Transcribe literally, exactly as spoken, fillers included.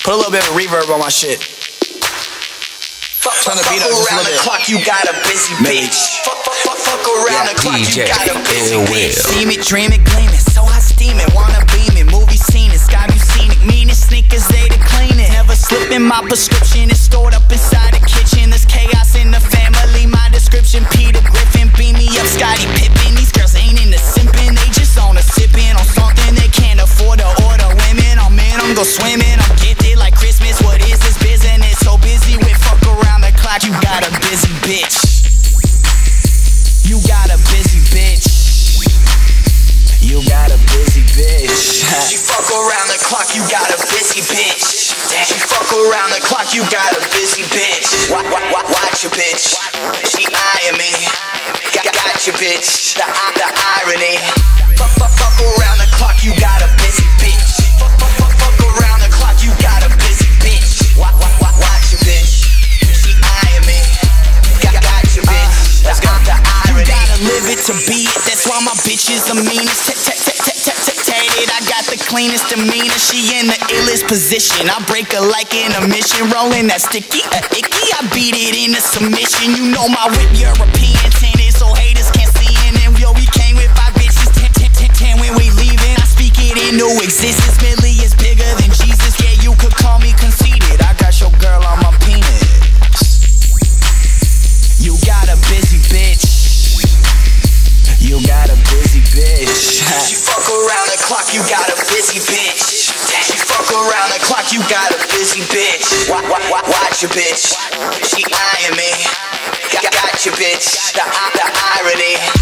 Put a little bit of reverb on my shit. Turn the beat up just a little bit. Clock, you got a busy bitch. Fuck, fuck, fuck, fuck around the clock, you got a busy bitch. Steam it, dream it, gleam it, so I steam it. Wanna beam it, movie scene it, sky view scenic. Meanest sneakers, they to clean it. Never slipping, my prescription is stored up inside the kitchen. There's chaos in the family, my description. Peter Griffin, beam me up, Scottie Pippen. These girls ain't into simping, they just on a sipping on something they can't afford to order. Women, I'm in, I'm go swimming. I'm gifted like Christmas, what is this business? So busy with fuck around the clock, you got a busy bitch. You got a busy bitch. You got a busy bitch. She fuck around the clock, you got a busy bitch. She fuck around the clock, you got a busy bitch. Watch, watch, watch your bitch. She eyeing me. Got, got your bitch. The, the irony. Fuck, fuck, fuck around the clock, you got a busy bitch. Fuck, fuck, fuck, fuck around the clock, you got a busy bitch. Watch, watch, watch, watch your bitch. She eyeing me. Got, got your bitch. Let's go. The irony. You gotta live it to be it. That's why my bitch is the meanest. I got the cleanest demeanor, she in the illest position. I break her like in a mission, rolling that sticky, uh, icky. I beat it into submission. You know my whip European tinted, so haters can't see it. And yo, we came with five bitches, ten, ten, ten, ten when we leaving. I speak it into existence. Millie is bigger than Jesus. Yeah, you could call me conceited. I got your girl on my penis. You got a busy bitch. You got a busy bitch. She fuck around the clock, you got a busy bitch. She fuck around the clock, you got a busy bitch. Watch, watch, watch, watch your bitch. She eyeing me. Got, got your bitch. The, the irony.